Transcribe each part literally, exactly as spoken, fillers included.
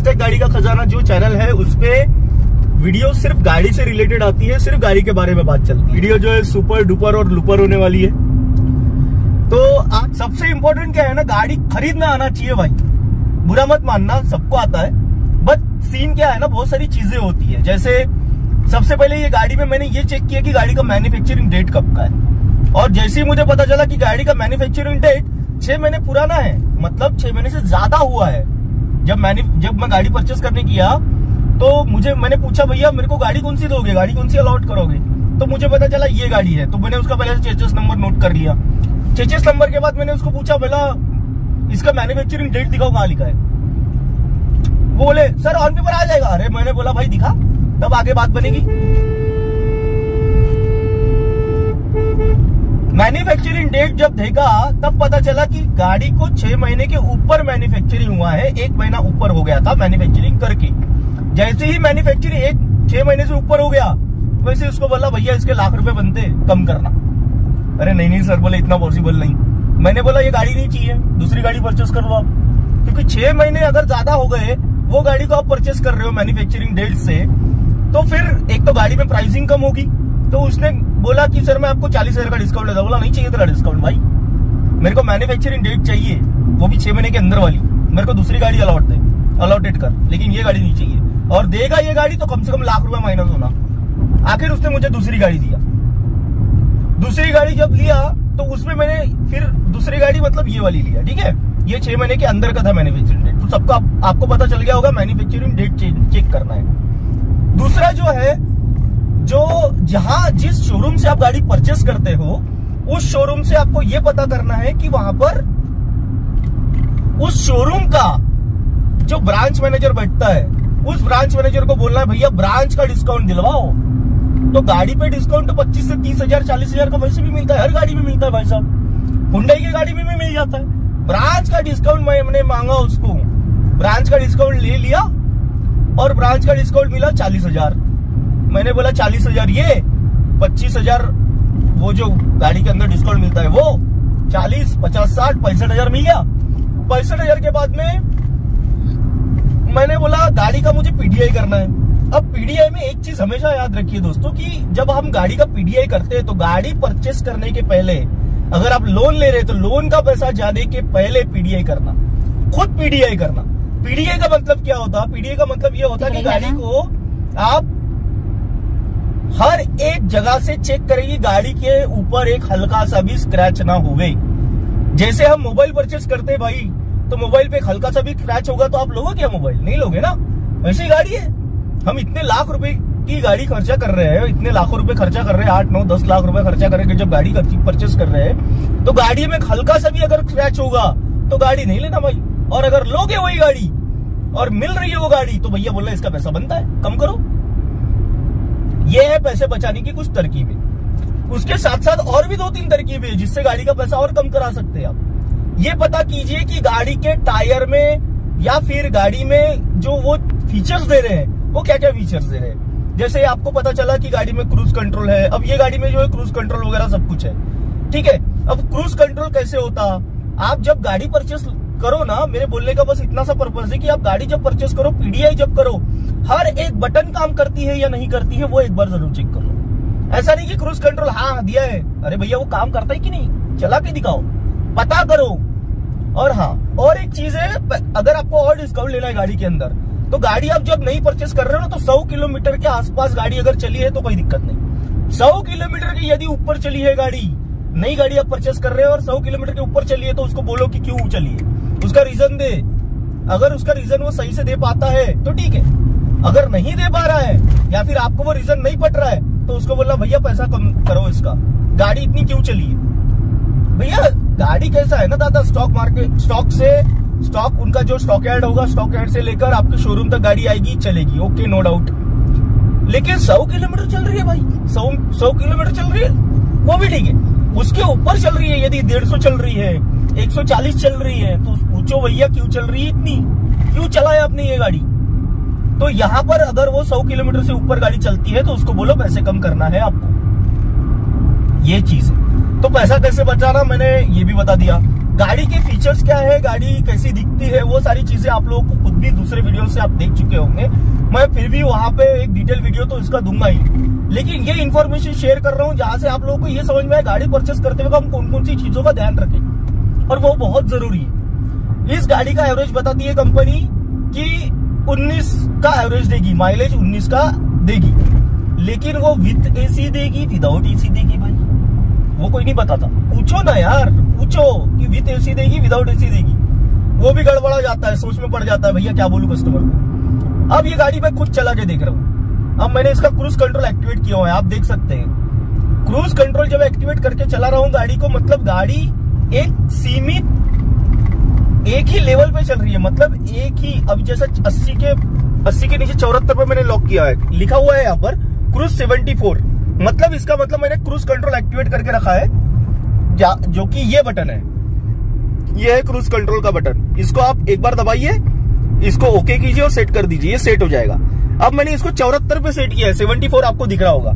Hashtag गाड़ी का खजाना जो चैनल है उस पे वीडियो सिर्फ गाड़ी से रिलेटेड आती है, सिर्फ गाड़ी के बारे में बात चलती है। वीडियो जो है सुपर डुपर और लुपर होने वाली है। तो आज सबसे इम्पोर्टेंट क्या है ना, गाड़ी खरीदना आना चाहिए भाई। बुरा मत मानना, सबको आता है, बट सीन क्या है ना, बहुत सारी चीजें होती है। जैसे सबसे पहले ये गाड़ी में मैंने ये चेक किया कि गाड़ी का मैन्युफैक्चरिंग डेट कब का है, और जैसे ही मुझे पता चला कि गाड़ी का मैन्युफैक्चरिंग डेट छह महीने पुराना है, मतलब छह महीने से ज्यादा हुआ है। जब मैंने जब मैं गाड़ी परचेस करने किया तो मुझे मैंने पूछा, भैया मेरे को गाड़ी कौन सी दोगे, गाड़ी कौन सी अलॉट करोगे? तो मुझे पता चला ये गाड़ी है। तो मैंने उसका पहले चेचेस नंबर नोट कर लिया। चेचेस नंबर के बाद मैंने उसको पूछा, बोला इसका मैन्युफैक्चरिंग डेट दिखाओ, कहाँ लिखा है? वो बोले सर ऑन पेपर आ जाएगा। अरे मैंने बोला भाई दिखा, तब आगे बात बनेगी। मैन्युफैक्चरिंग डेट जब देखा तब पता चला कि गाड़ी को छह महीने के ऊपर मैन्युफैक्चरिंग हुआ है, एक महीना ऊपर हो गया था मैन्युफैक्चरिंग करके। जैसे ही मैन्युफैक्चरिंग एक छह महीने से ऊपर हो गया, वैसे उसको बोला भैया इसके लाख रुपए बनते, कम करना। अरे नहीं नहीं सर, बोले इतना पॉसिबल नहीं। मैंने बोला ये गाड़ी नहीं चाहिए, दूसरी गाड़ी परचेस कर लो आप, क्योंकि छह महीने अगर ज्यादा हो गए वो गाड़ी को आप परचेस कर रहे हो मैन्युफैक्चरिंग डेट से, तो फिर एक तो गाड़ी में प्राइसिंग कम होगी। तो उसने बोला कि सर मैं आपको चालीस हजार का डिस्काउंट लेता। बोला नहीं चाहिए तेरा डिस्काउंट भाई, मेरे को मैन्युफैक्चरिंग डेट चाहिए, वो भी छह महीने के अंदर वाली। मेरे को दूसरी गाड़ी अलॉट दे, अलॉटेड कर, लेकिन ये गाड़ी नहीं चाहिए। और देगा ये गाड़ी तो कम से कम लाख रुपए माइनस होना। आखिर उसने मुझे दूसरी गाड़ी दिया। दूसरी गाड़ी जब लिया तो उसमें मैंने फिर दूसरी गाड़ी मतलब ये वाली लिया, ठीक है। ये छह महीने के अंदर का था मैन्युफैक्चरिंग डेट। तो सबका आप, आपको पता चल गया होगा मैन्युफैक्चरिंग डेट चेक करना है। दूसरा जो है, जो जहां जिस शोरूम से आप गाड़ी परचेस करते हो उस शोरूम से आपको यह पता करना है कि वहां पर उस शोरूम का जो ब्रांच मैनेजर बैठता है, उस ब्रांच मैनेजर को बोलना है भैया ब्रांच का डिस्काउंट दिलवाओ। तो गाड़ी पे डिस्काउंट तो पच्चीस से तीस हजार चालीस हजार का वैसे भी मिलता है, हर गाड़ी में मिलता है भाई साहब। हुंडई की गाड़ी में भी मिल जाता है। ब्रांच का डिस्काउंट मैंने मांगा उसको, ब्रांच का डिस्काउंट ले लिया और ब्रांच का डिस्काउंट मिला चालीस हजार। मैंने बोला चालीस हजार ये, पच्चीस हजार वो जो गाड़ी के अंदर डिस्काउंट मिलता है वो, चालीस पचास साठ पैंसठ हजार मिल गया। पैंसठ हजार के बाद में मैंने बोला गाड़ी का मुझे पीडीआई करना है। अब पीडीआई में एक चीज हमेशा याद रखिए दोस्तों कि जब हम गाड़ी का पीडीआई करते हैं तो गाड़ी परचेस करने के पहले अगर आप लोन ले रहे हैं तो लोन का पैसा जाने के पहले पीडीआई करना, खुद पीडीआई करना। पीडीआई का मतलब क्या होता? पीडीआई का मतलब ये होता है कि गाड़ी को आप हर एक जगह से चेक करेगी, गाड़ी के ऊपर एक हल्का सा भी स्क्रैच ना होवे। जैसे हम मोबाइल परचेस करते हैं भाई, तो मोबाइल पे हल्का सा भी स्क्रैच होगा तो आप लोगे क्या मोबाइल? नहीं लोगे ना। वैसी गाड़ी है, हम इतने लाख रुपए की गाड़ी खर्चा कर रहे हैं, इतने लाखों रुपए खर्चा कर रहे हैं, आठ नौ दस लाख रुपए खर्चा करके जब गाड़ी परचेस कर रहे हैं तो गाड़ी में हल्का सा भी अगर स्क्रैच होगा तो गाड़ी नहीं लेना भाई। और अगर लोगे वही गाड़ी और मिल रही है वो गाड़ी तो भैया बोलना इसका पैसा बनता है, कम करो। ये है पैसे बचाने की कुछ तरकीबें। उसके साथ साथ और भी दो तीन तरकीबें हैं जिससे गाड़ी का पैसा और कम करा सकते हैं आप। ये पता कीजिए कि गाड़ी के टायर में या फिर गाड़ी में जो वो फीचर्स दे रहे हैं वो क्या क्या फीचर्स दे रहे हैं। जैसे आपको पता चला कि गाड़ी में क्रूज कंट्रोल है, अब ये गाड़ी में जो है क्रूज कंट्रोल वगैरह सब कुछ है, ठीक है। अब क्रूज कंट्रोल कैसे होता? आप जब गाड़ी परचेस करो ना, मेरे बोलने का बस इतना सा पर्पज है कि आप गाड़ी जब परचेस करो, पीडीआई जब करो, हर एक बटन काम करती है या नहीं करती है वो एक बार जरूर चेक कर लो। ऐसा नहीं कि क्रूज कंट्रोल हाँ दिया है, अरे भैया वो काम करता है कि नहीं, चला के दिखाओ, पता करो। और हाँ, और एक चीज है, अगर आपको और डिस्काउंट लेना है गाड़ी के अंदर तो गाड़ी आप जब नहीं परचेस कर रहे हो ना तो सौ किलोमीटर के आसपास गाड़ी अगर चली है तो कोई दिक्कत नहीं। सौ किलोमीटर की यदि ऊपर चली है गाड़ी, नई गाड़ी आप परचेस कर रहे हो और सौ किलोमीटर के ऊपर चली है तो उसको बोलो कि क्यों चली है, उसका रीजन दे। अगर उसका रीजन वो सही से दे पाता है तो ठीक है, अगर नहीं दे पा रहा है या फिर आपको वो रीजन नहीं पट रहा है तो उसको बोलना भैया पैसा कम करो, इसका गाड़ी इतनी क्यों चली है। भैया गाड़ी कैसा है ना दादा, स्टॉक मार्केट, स्टॉक से स्टॉक उनका जो स्टॉक यार्ड होगा, स्टॉक यार्ड से लेकर आपके शोरूम तक गाड़ी आएगी, चलेगी, ओके नो डाउट। लेकिन सौ किलोमीटर चल रही है भाई, सौ सौ किलोमीटर चल रही है वो भी ठीक है, उसके ऊपर चल रही है, यदि डेढ़ सौ चल रही है, एक सौ चालीस चल रही है तो पूछो भैया क्यों चल रही है इतनी, क्यों चलाया आपने ये गाड़ी। तो यहाँ पर अगर वो सौ किलोमीटर से ऊपर गाड़ी चलती है तो उसको बोलो पैसे कम करना है आपको, ये चीज है। तो पैसा कैसे बचाना मैंने ये भी बता दिया। गाड़ी के फीचर्स क्या है, गाड़ी कैसी दिखती है, वो सारी चीजें आप लोगों को खुद भी दूसरे वीडियो से आप देख चुके होंगे। मैं फिर भी वहां पे एक डिटेल वीडियो तो इसका दूंगा ही, लेकिन ये इन्फॉर्मेशन शेयर कर रहा हूँ जहां से आप लोगों को ये समझ में आए गाड़ी परचेस करते हुए हम कौन कौन सी चीजों का ध्यान रखें, और वो बहुत जरूरी है। इस गाड़ी का एवरेज बताती है कंपनी कि उन्नीस का एवरेज देगी, माइलेज उन्नीस का देगी, लेकिन वो विद एसी देगी विदाउट एसी देगी भाई, वो कोई नहीं बताता। पूछो ना यार, पूछो कि विद एसी देगी विदाउट एसी देगी, वो भी गड़बड़ा जाता है, सोच में पड़ जाता है भैया क्या बोलूं कस्टमर को। अब ये गाड़ी मैं खुद चला के देख रहा हूं, अब मैंने इसका क्रूज कंट्रोल एक्टिवेट किया हुआ है, आप देख सकते हैं। क्रूज कंट्रोल जब एक्टिवेट करके चला रहा हूं गाड़ी को, मतलब गाड़ी एक सीमित एक ही लेवल पे चल रही है, मतलब एक ही, अब जैसा अस्सी के अस्सी के नीचे चौहत्तर पे मैंने लॉक किया है, लिखा हुआ है यहाँ पर क्रूज सेवेंटी फोर, मतलब इसका मतलब मैंने क्रूज कंट्रोल एक्टिवेट करके रखा है, जो कि ये बटन है, ये है क्रूज कंट्रोल का बटन। इसको आप एक बार दबाइए, इसको ओके कीजिए और सेट कर दीजिए, ये सेट हो जाएगा। अब मैंने इसको चौहत्तर पे सेट किया है, सेवेंटी फोर आपको दिख रहा होगा।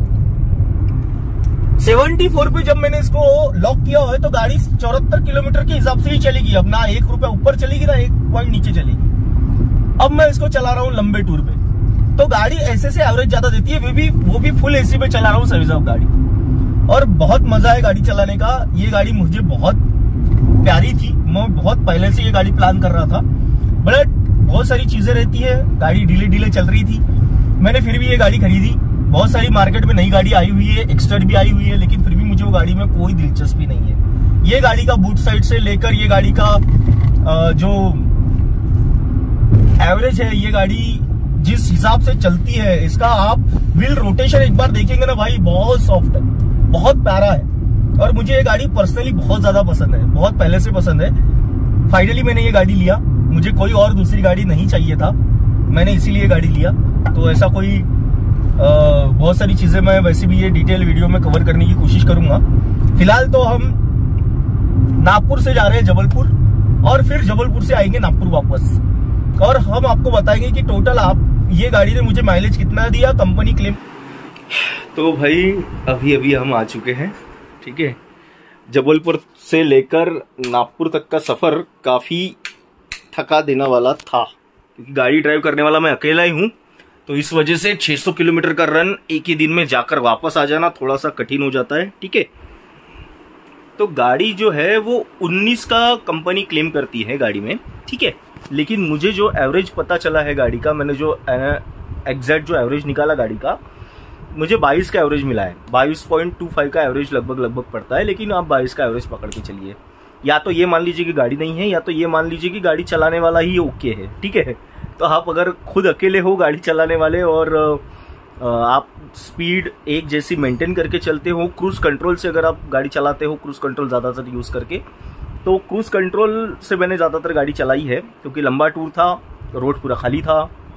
सेवेंटी फोर पे जब मैंने इसको लॉक किया हुआ है तो गाड़ी चौहत्तर किलोमीटर के हिसाब से ही चलेगी, अब ना एक रुपया ऊपर चलेगी ना एक पॉइंट नीचे चलेगी। अब मैं इसको चला रहा हूँ लंबे टूर पे, तो गाड़ी ऐसे से एवरेज ज्यादा देती है, वो भी वो भी फुल एसी पे चला रहा हूँ सर्विस ऑफ गाड़ी, और बहुत मजा है गाड़ी चलाने का। ये गाड़ी मुझे बहुत प्यारी थी, मैं बहुत पहले से ये गाड़ी प्लान कर रहा था, बट बहुत सारी चीजें रहती है, गाड़ी ढीले ढीले चल रही थी, मैंने फिर भी ये गाड़ी खरीदी। बहुत सारी मार्केट में नई गाड़ी आई हुई है, एक्स्ट्रा भी आई हुई है, लेकिन फिर भी मुझे वो गाड़ी में कोई दिलचस्पी नहीं है। ये गाड़ी का बूट साइड से लेकर ये गाड़ी का जो एवरेज है, ये गाड़ी जिस हिसाब से चलती है, इसका आप व्हील रोटेशन एक बार देखेंगे ना भाई, बहुत सॉफ्ट है, बहुत प्यारा है, और मुझे ये गाड़ी पर्सनली बहुत ज्यादा पसंद है, बहुत पहले से पसंद है। फाइनली मैंने ये गाड़ी लिया, मुझे कोई और दूसरी गाड़ी नहीं चाहिए था, मैंने इसीलिए गाड़ी लिया। तो ऐसा कोई आ, बहुत सारी चीजें मैं वैसे भी ये डिटेल वीडियो में कवर करने की कोशिश करूंगा। फिलहाल तो हम नागपुर से जा रहे हैं जबलपुर, और फिर जबलपुर से आएंगे नागपुर वापस, और हम आपको बताएंगे कि टोटल आप ये गाड़ी ने मुझे माइलेज कितना दिया, कंपनी क्लेम। तो भाई अभी अभी हम आ चुके हैं, ठीक है। जबलपुर से लेकर नागपुर तक का सफर काफी थका देने वाला था, क्योंकि गाड़ी ड्राइव करने वाला मैं अकेला ही हूं, तो इस वजह से छह सौ किलोमीटर का रन एक ही दिन में जाकर वापस आ जाना थोड़ा सा कठिन हो जाता है, ठीक है। तो गाड़ी जो है वो उन्नीस का कंपनी क्लेम करती है गाड़ी में, ठीक है, लेकिन मुझे जो एवरेज पता चला है गाड़ी का, मैंने जो एग्जैक्ट जो एवरेज निकाला गाड़ी का, मुझे बाईस का एवरेज मिला है, बाईस पॉइंट टू फाइव का एवरेज लगभग लगभग पड़ता है, लेकिन आप बाईस का एवरेज पकड़ के चलिए। या तो ये मान लीजिए कि गाड़ी नहीं है, या तो ये मान लीजिए कि गाड़ी चलाने वाला ही ओके है, ठीक है। तो आप अगर खुद अकेले हो गाड़ी चलाने वाले, और आप स्पीड एक जैसी मेंटेन करके चलते हो, क्रूज कंट्रोल से अगर आप गाड़ी चलाते हो, क्रूज कंट्रोल ज़्यादातर यूज़ करके, तो क्रूज कंट्रोल से मैंने ज़्यादातर गाड़ी चलाई है, क्योंकि लंबा टूर था, रोड पूरा खाली था,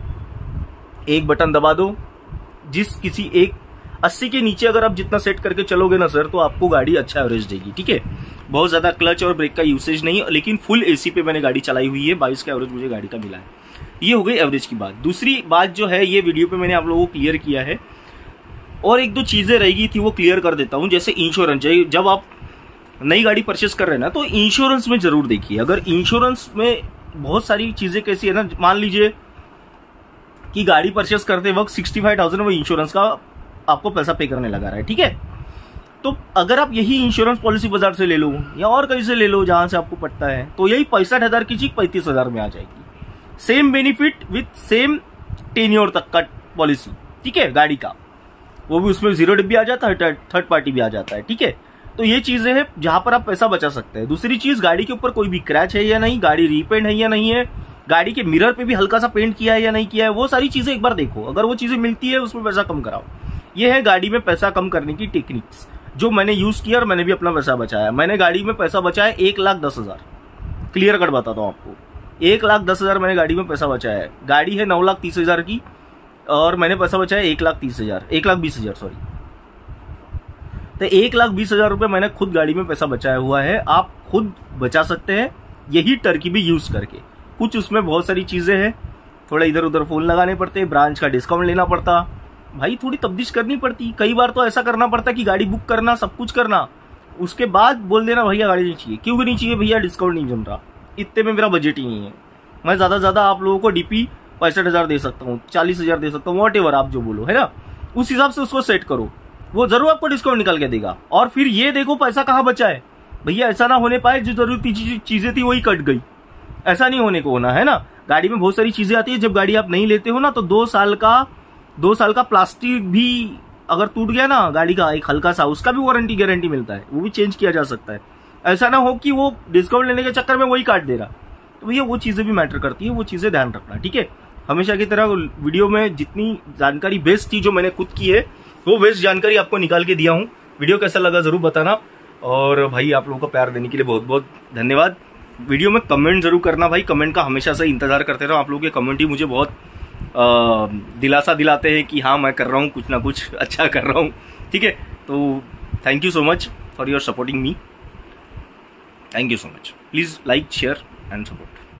एक बटन दबा दो, जिस किसी एक अस्सी के नीचे अगर आप जितना सेट करके चलोगे ना सर, तो आपको गाड़ी अच्छा एवरेज देगी, ठीक है। बहुत ज़्यादा क्लच और ब्रेक का यूसेज नहीं, लेकिन फुल एसी पे मैंने गाड़ी चलाई हुई है, बाईस का एवरेज मुझे गाड़ी का मिला है। ये हो गई एवरेज की बात। दूसरी बात जो है, ये वीडियो पे मैंने आप लोगों को क्लियर किया है, और एक दो चीज़ें रह गई थी वो क्लियर कर देता हूँ। जैसे इंश्योरेंस, जब आप नई गाड़ी परचेस कर रहे हैं ना, तो इंश्योरेंस में जरूर देखिए। अगर इंश्योरेंस में बहुत सारी चीज़ें कैसी है ना, मान लीजिए कि गाड़ी परचेस करते वक्त सिक्सटी फाइव थाउजेंड वो इंश्योरेंस का आपको पैसा पे करने लगा रहा है, ठीक है। तो अगर आप यही इंश्योरेंस पॉलिसी बाजार से ले लो या और कहीं से ले लो जहां से आपको पड़ता है, तो यही पैंसठ हजार की चीज पैंतीस हजार में आ जाएगी, same benefit with same tenure तक का पॉलिसी, ठीक है, गाड़ी का। वो भी उसमें जीरो डिप भी आ जाता है, थर्ड पार्टी भी आ जाता है, ठीक है। तो ये चीजें हैं जहां पर आप पैसा बचा सकते हैं। दूसरी चीज, गाड़ी के ऊपर कोई भी क्रैच है या नहीं, गाड़ी रीपेंट है या नहीं है, गाड़ी के मिरर पे भी हल्का सा पेंट किया है या नहीं किया है, वो सारी चीजें एक बार देखो। अगर वो चीजें मिलती है, उसमें पैसा कम कराओ। ये है गाड़ी में पैसा कम करने की टेक्निक्स जो मैंने यूज किया, और मैंने भी अपना पैसा बचाया। मैंने गाड़ी में पैसा बचाया एक लाख दस हजार, क्लियर कट बताता हूँ आपको, एक लाख दस हजार मैंने गाड़ी में पैसा बचाया है। गाड़ी है नौ लाख तीस हजार की, और मैंने पैसा बचाया एक लाख तीस हजार एक लाख बीस हजार सॉरी तो एक लाख बीस हजार रुपये मैंने खुद गाड़ी में पैसा बचाया हुआ है। आप खुद बचा सकते हैं यही तरकीबी यूज करके। कुछ उसमें बहुत सारी चीजें हैं, थोड़ा इधर उधर फोन लगाने पड़ते, ब्रांच का डिस्काउंट लेना पड़ता, भाई थोड़ी तब्दीश करनी पड़ती। कई बार तो ऐसा करना पड़ता कि गाड़ी बुक करना, सब कुछ करना, उसके बाद बोल देना भैया गाड़ी नहीं चाहिए। क्यों नहीं चाहिए भैया? डिस्काउंट नहीं जम रहा, इतने में मेरा बजट ही नहीं है। मैं ज्यादा ज्यादा आप लोगों को डीपी पैंसठ हजार दे सकता हूँ, चालीस हजार दे सकता हूँ, वॉट एवर आप जो बोलो, है ना, उस हिसाब से उसको सेट करो, वो जरूर आपको डिस्काउंट निकाल के देगा। और फिर ये देखो पैसा कहाँ बचा है भैया। ऐसा ना होने पाए जो जरूरत चीजें थी वही कट गई, ऐसा नहीं होने को होना, है ना। गाड़ी में बहुत सारी चीजें आती है, जब गाड़ी आप नहीं लेते हो ना तो दो साल का दो साल का प्लास्टिक भी अगर टूट गया ना गाड़ी का एक हल्का सा, उसका भी वारंटी गारंटी मिलता है, वो भी चेंज किया जा सकता है। ऐसा ना हो कि वो डिस्काउंट लेने के चक्कर में वही काट दे रहा, तो भैया वो चीजें भी मैटर करती है, वो चीजें ध्यान रखना, ठीक है। हमेशा की तरह वीडियो में जितनी जानकारी बेस्ट थी जो मैंने खुद की है वो बेस्ट जानकारी आपको निकाल के दिया हूँ। वीडियो कैसा लगा जरूर बताना, और भाई आप लोगों को प्यार देने के लिए बहुत बहुत धन्यवाद। वीडियो में कमेंट जरूर करना भाई, कमेंट का हमेशा से इंतजार करते रहो। आप लोगों के कमेंट ही मुझे बहुत आ, दिलासा दिलाते हैं कि हाँ मैं कर रहा हूँ कुछ ना कुछ अच्छा कर रहा हूँ, ठीक है। तो thank you so much for your supporting me, thank you so much. Please like share and support.